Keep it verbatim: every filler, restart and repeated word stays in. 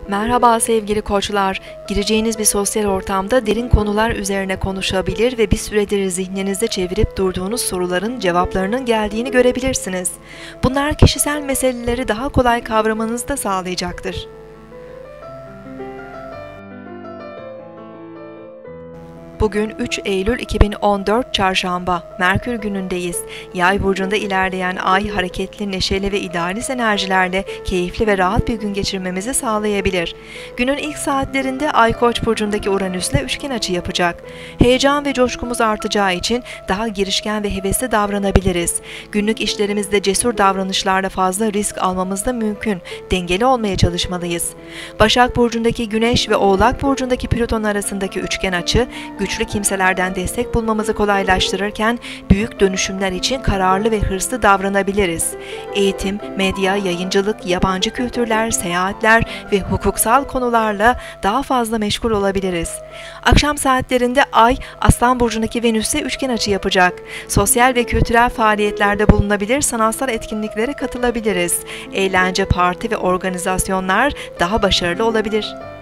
Merhaba sevgili koçlar. Gireceğiniz bir sosyal ortamda derin konular üzerine konuşabilir ve bir süredir zihninizde çevirip durduğunuz soruların cevaplarının geldiğini görebilirsiniz. Bunlar kişisel meseleleri daha kolay kavramanızı da sağlayacaktır. Bugün üç Eylül iki bin on dört Çarşamba, Merkür günündeyiz. Yay burcunda ilerleyen ay hareketli, neşeli ve idealist enerjilerle keyifli ve rahat bir gün geçirmemizi sağlayabilir. Günün ilk saatlerinde Ay Koç burcundaki Uranüs'le üçgen açı yapacak. Heyecan ve coşkumuz artacağı için daha girişken ve hevesli davranabiliriz. Günlük işlerimizde cesur davranışlarla fazla risk almamız da mümkün. Dengeli olmaya çalışmalıyız. Başak burcundaki Güneş ve Oğlak burcundaki Plüton arasındaki üçgen açı, güçlü kimselerden destek bulmamızı kolaylaştırırken büyük dönüşümler için kararlı ve hırslı davranabiliriz. Eğitim, medya, yayıncılık, yabancı kültürler, seyahatler ve hukuksal konularla daha fazla meşgul olabiliriz. Akşam saatlerinde Ay, Aslan burcundaki Venüs'e üçgen açı yapacak. Sosyal ve kültürel faaliyetlerde bulunabilir, sanatsal etkinliklere katılabiliriz. Eğlence, parti ve organizasyonlar daha başarılı olabilir.